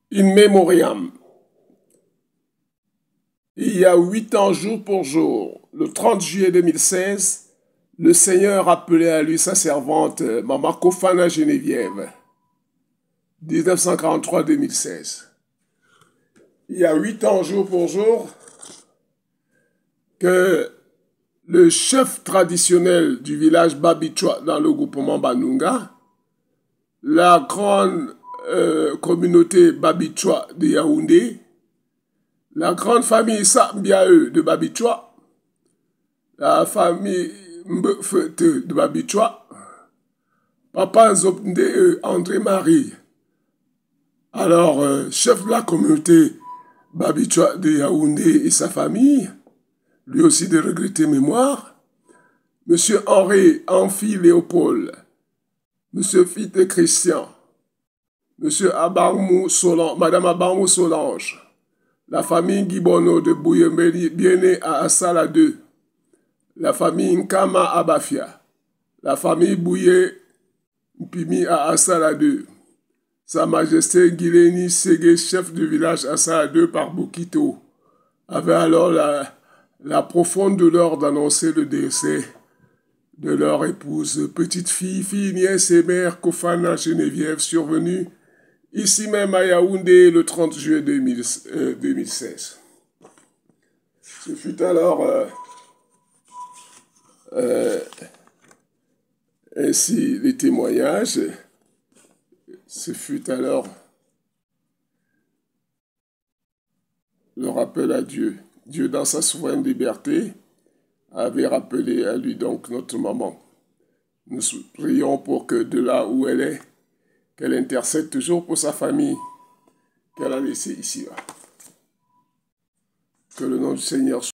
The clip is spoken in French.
In memoriam. Il y a 8 ans, jour pour jour, le 30 juillet 2016, le Seigneur appelait à lui sa servante, Maman Kofana Geneviève, 1943-2016. Il y a 8 ans, jour pour jour, que le chef traditionnel du village Babichwa dans le groupement Banunga, la grande communauté Babichwa de Yaoundé, la grande famille Sambiae de Babichwa, la famille Mbefete de Babichwa, Papa Nzopnde André-Marie, alors chef de la communauté Babichwa de Yaoundé et sa famille, lui aussi de regretter mémoire, Monsieur Henri Amphi Léopold, Monsieur Fite Christian, Monsieur Abarmou Solange, Madame Abarmou Solange, la famille Gibono de Bouyembeli, bien-né à Assala 2, la famille Nkama Abafia, la famille Bouye Mpimi à Assala 2, Sa Majesté Guiléni Ségué, chef du village Assala 2 par Bokito, avait alors la profonde douleur d'annoncer le décès de leur épouse, petite fille, nièce et mère Kofana Geneviève, survenue ici même à Yaoundé le 30 juillet 2016. Ce fut alors ainsi les témoignages. Ce fut alors le rappel à Dieu. Dieu, dans sa souveraine liberté, avait rappelé à lui donc notre maman. Nous prions pour que de là où elle est, qu'elle intercède toujours pour sa famille qu'elle a laissée ici-bas. Que le nom du Seigneur soit